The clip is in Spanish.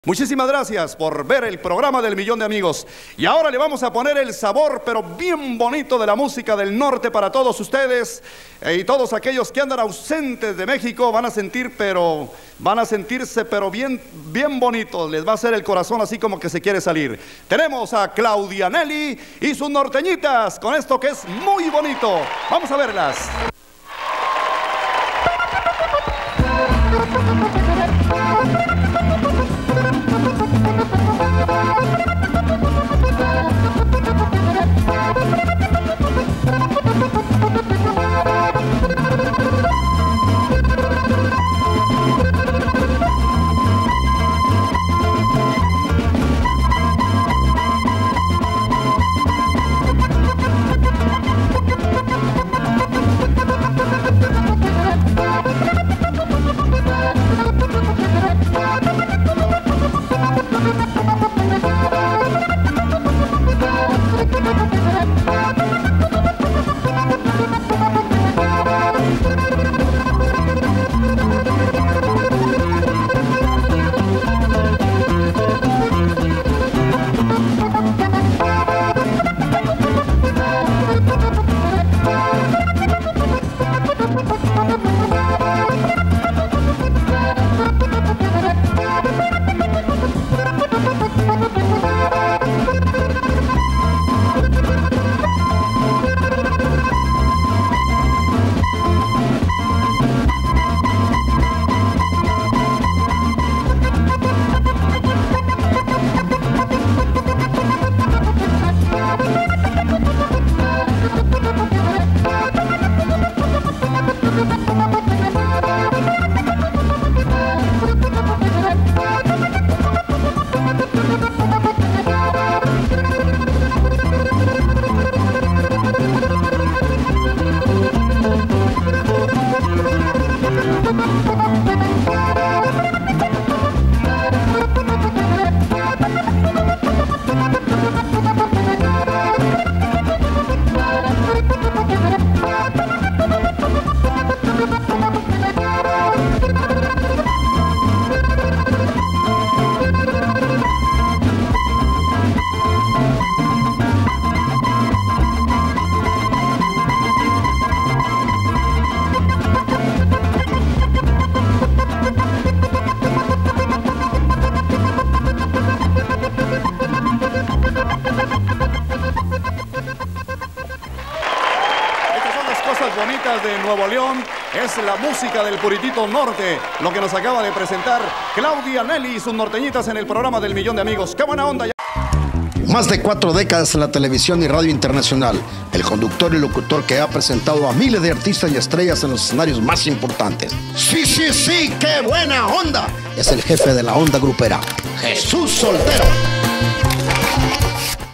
Muchísimas gracias por ver el programa del Millón de Amigos. Y ahora le vamos a poner el sabor, pero bien bonito, de la música del norte para todos ustedes. Y todos aquellos que andan ausentes de México van a sentirse bien bonitos. Les va a hacer el corazón así como que se quiere salir. Tenemos a Claudia Nelly y sus norteñitas con esto que es muy bonito. Vamos a verlas. Bonitas de Nuevo León, es la música del Puritito Norte, lo que nos acaba de presentar Claudia Nelly y sus norteñitas en el programa del Millón de Amigos. ¡Qué buena onda! Más de 4 décadas en la televisión y radio internacional, el conductor y locutor que ha presentado a miles de artistas y estrellas en los escenarios más importantes. ¡Sí, sí, sí! ¡Qué buena onda! Es el jefe de la onda grupera, Jesús Soltero.